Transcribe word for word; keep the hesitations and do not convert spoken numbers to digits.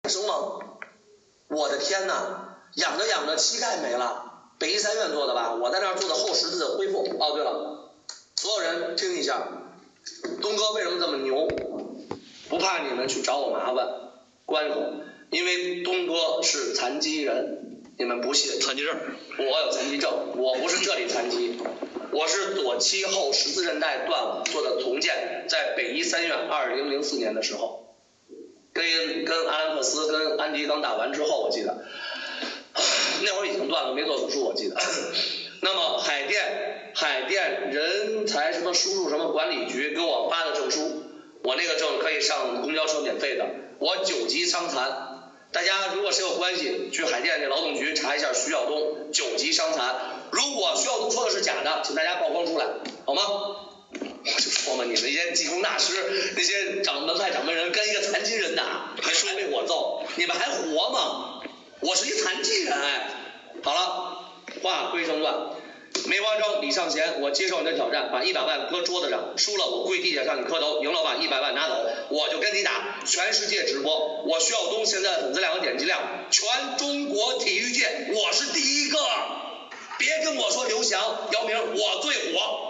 生吗？我的天哪，养着养着膝盖没了。北医三院做的吧，我在那儿做的后十字的恢复。哦，对了，所有人听一下，东哥为什么这么牛？不怕你们去找我麻烦，关口，因为东哥是残疾人，你们不信？ 残疾证， 我有残疾证，我不是这里残疾，我是左膝后十字韧带断了做的重建，在北医三院二零零四年的时候，跟跟阿兰克斯跟安迪刚打完之后，我记得。那会儿已经断了，没做手术，我记得。那么海淀海淀人才什么输入什么管理局给我发的证书，我那个证可以上公交车免费的。我九级伤残，大家如果谁有关系，去海淀那劳动局查一下徐晓东九级伤残。如果徐晓东说的是假的，请大家曝光出来，好吗？我就说嘛，你们那些技工大师，那些掌门派掌门人跟一个残疾人打，还说被我揍，你们还活吗？我是一残疾人哎，好了，话归正传，梅花庄李尚贤，我接受你的挑战，把一百万搁桌子上，输了我跪地下向你磕头，赢了把一百万拿走，我就跟你打，全世界直播，我徐晓东现在的粉丝量和点击量，全中国体育界我是第一个，别跟我说刘翔、姚明，我最火。